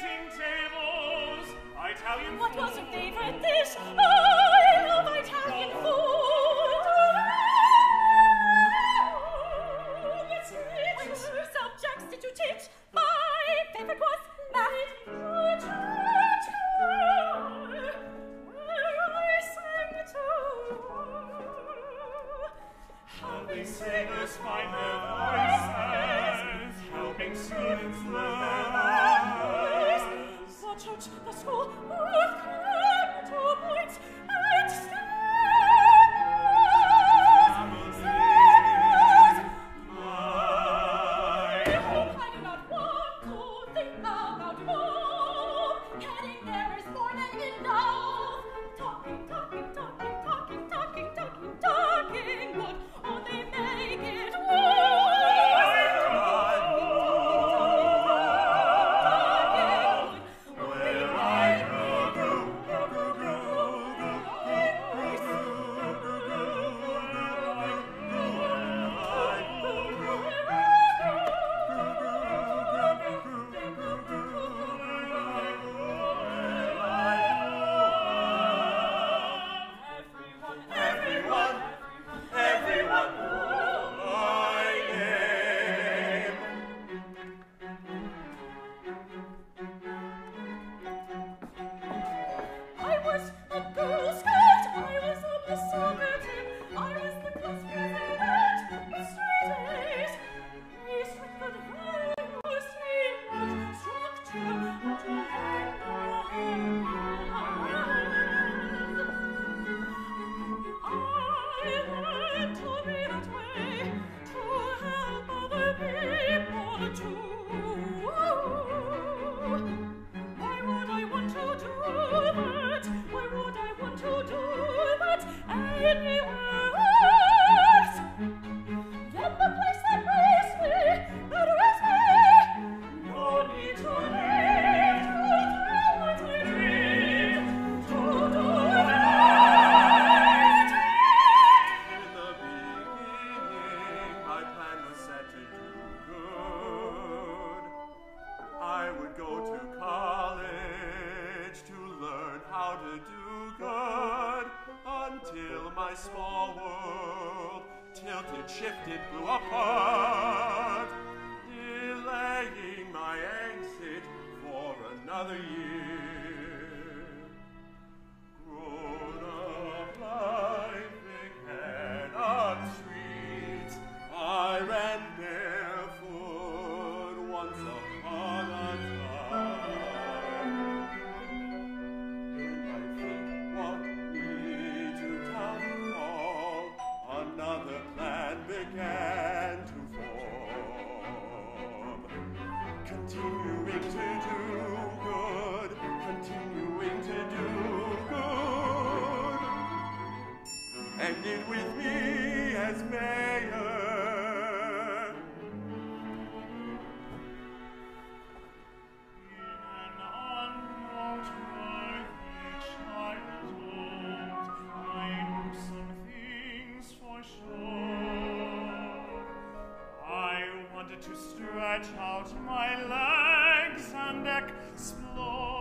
eating tables, Italian What food. was your favorite dish? I love Italian food. Which subjects did you teach? My favorite was math. Where I sang to. Helping singers find their voices, helping students learn their languages. The church, the school, both come to points and stars. I hope I do not want to think about more. Heading there is more than enough. Talking, talking, talking, talking, talking, talking, talking would only make it I was a Girl Scout, I was on the soccer team, I was the class president, the straight A's. We struck the values, we structure to hang our hand. I learned to be that way, to help other people too. Why would I want to do that? Why would I want to do that anywhere else? Yet the place that raised me, that raised me, no need to live to tell what I did, to do it. In the beginning, my plan was set to do good. I would go to college to learn how to do good until my small world tilted, shifted, blew apart, delaying my exit for another year. Grown-up life began on streets. I ran barefoot once upon a time. And my feet walked me to town hall. Another plan began to form. Continuing to do good, continuing to do good. Ended with me as mayor. In an unknown time, each childhood, I knew some things for sure. I wanted to stretch out my legs and explore.